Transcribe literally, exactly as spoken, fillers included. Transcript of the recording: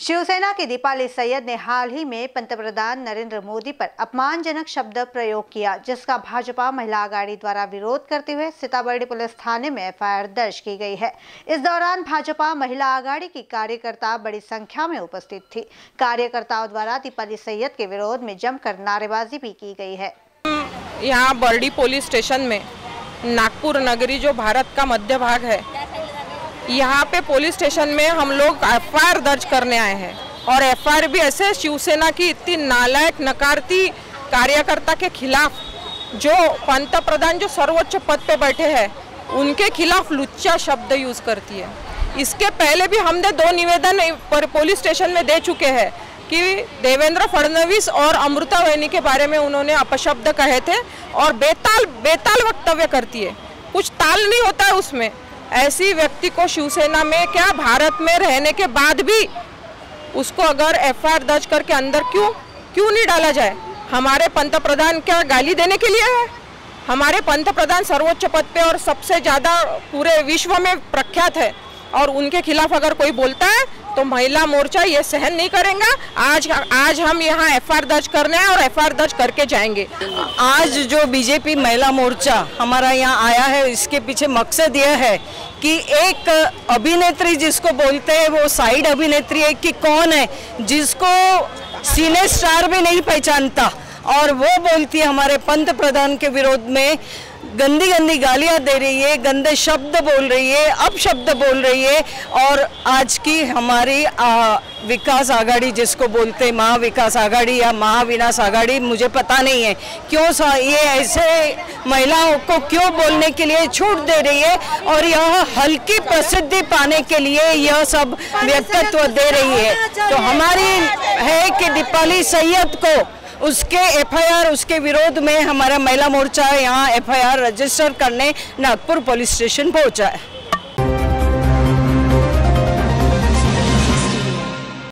शिवसेना की दीपाली सैयद ने हाल ही में पंतप्रधान नरेंद्र मोदी पर अपमानजनक शब्द प्रयोग किया, जिसका भाजपा महिला आघाड़ी द्वारा विरोध करते हुए सीताबर्डी पुलिस थाने में एफ आई आर दर्ज की गई है। इस दौरान भाजपा महिला आघाड़ी की कार्यकर्ता बड़ी संख्या में उपस्थित थी। कार्यकर्ताओं द्वारा दीपाली सैयद के विरोध में जमकर नारेबाजी भी की गई है। यहाँ बर्डी पुलिस स्टेशन में नागपुर नगरी जो भारत का मध्य भाग है, यहाँ पे पुलिस स्टेशन में हम लोग एफ आई आर दर्ज करने आए हैं। और एफ आई आर भी ऐसे शिवसेना की इतनी नालायक नकारती कार्यकर्ता के खिलाफ, जो पंतप्रधान जो सर्वोच्च पद पे बैठे हैं उनके खिलाफ लुच्चा शब्द यूज करती है। इसके पहले भी हमने दो निवेदन पुलिस स्टेशन में दे चुके हैं कि देवेंद्र फडणवीस और अमृता वैनी के बारे में उन्होंने अपशब्द कहे थे और बेताल बेताल वक्तव्य करती है, कुछ ताल नहीं होता है उसमें। ऐसी व्यक्ति को शिवसेना में क्या भारत में रहने के बाद भी उसको अगर एफ आई आर दर्ज करके अंदर क्यों क्यों नहीं डाला जाए? हमारे पंतप्रधान क्या गाली देने के लिए है? हमारे पंतप्रधान सर्वोच्च पद पे और सबसे ज़्यादा पूरे विश्व में प्रख्यात है, और उनके खिलाफ अगर कोई बोलता है तो महिला मोर्चा ये सहन नहीं करेगा। आज आज हम यहाँ एफ आई आर दर्ज करने हैं और एफ आई आर दर्ज करके जाएंगे। आज जो बीजेपी महिला मोर्चा हमारा यहाँ आया है, इसके पीछे मकसद यह है कि एक अभिनेत्री जिसको बोलते हैं वो साइड अभिनेत्री है कि कौन है, जिसको सिने स्टार भी नहीं पहचानता, और वो बोलती है हमारे पंत प्रधान के विरोध में गंदी गंदी गालियां दे रही है, गंदे शब्द बोल रही है, अपशब्द बोल रही है। और आज की हमारी आ, विकास आघाड़ी जिसको बोलते हैं, महाविकास आघाड़ी या महाविनाश आघाड़ी, मुझे पता नहीं है क्यों सा ये ऐसे महिलाओं को क्यों बोलने के लिए छूट दे रही है, और यह हल्की प्रसिद्धि पाने के लिए यह सब व्यक्तित्व दे रही है। तो हमारी है कि दीपाली सैयद को उसके एफ आई आर उसके विरोध में हमारा महिला मोर्चा यहाँ एफ आई आर रजिस्टर करने नागपुर पुलिस स्टेशन पहुंचा है।